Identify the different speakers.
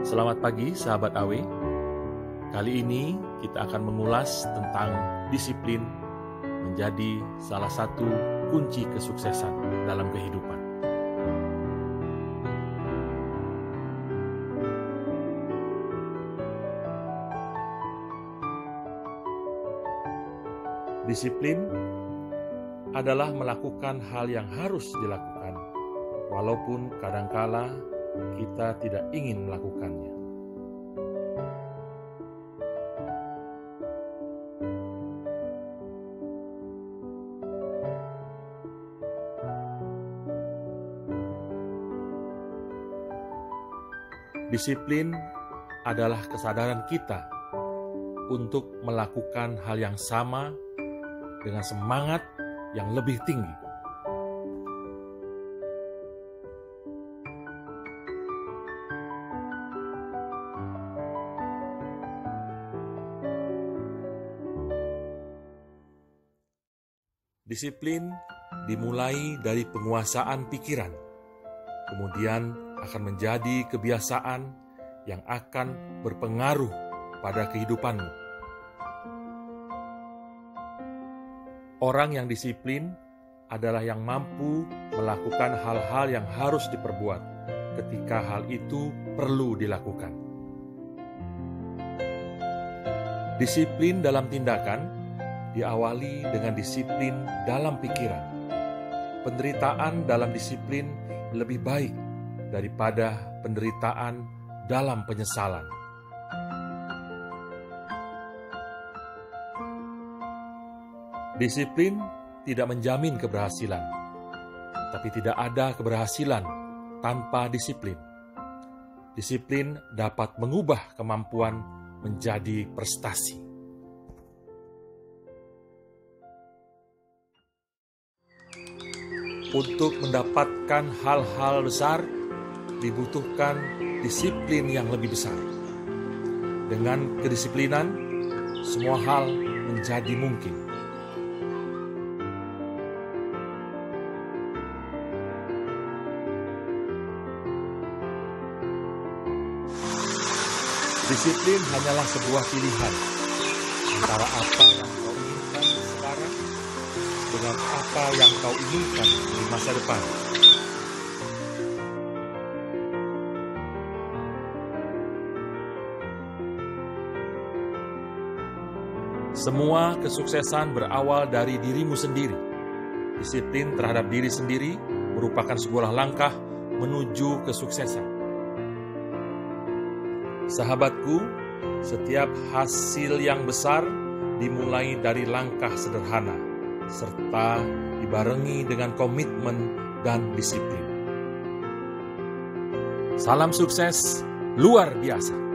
Speaker 1: Selamat pagi sahabat AW. Kali ini kita akan mengulas tentang disiplin menjadi salah satu kunci kesuksesan dalam kehidupan. Disiplin adalah melakukan hal yang harus dilakukan, walaupun kadangkala kita tidak ingin melakukannya. Disiplin adalah kesadaran kita untuk melakukan hal yang sama dengan semangat yang lebih tinggi. Disiplin dimulai dari penguasaan pikiran, kemudian akan menjadi kebiasaan yang akan berpengaruh pada kehidupanmu. Orang yang disiplin adalah yang mampu melakukan hal-hal yang harus diperbuat ketika hal itu perlu dilakukan. Disiplin dalam tindakan diawali dengan disiplin dalam pikiran. Penderitaan dalam disiplin lebih baik daripada penderitaan dalam penyesalan. Disiplin tidak menjamin keberhasilan, tapi tidak ada keberhasilan tanpa disiplin. Disiplin dapat mengubah kemampuan menjadi prestasi. Untuk mendapatkan hal-hal besar, dibutuhkan disiplin yang lebih besar. Dengan kedisiplinan, semua hal menjadi mungkin. Disiplin hanyalah sebuah pilihan antara apa yang kau inginkan sekarang dengan apa yang kau inginkan di masa depan. Semua kesuksesan berawal dari dirimu sendiri. Disiplin terhadap diri sendiri merupakan sebuah langkah menuju kesuksesan. Sahabatku, setiap hasil yang besar dimulai dari langkah sederhana, serta dibarengi dengan komitmen dan disiplin. Salam sukses luar biasa.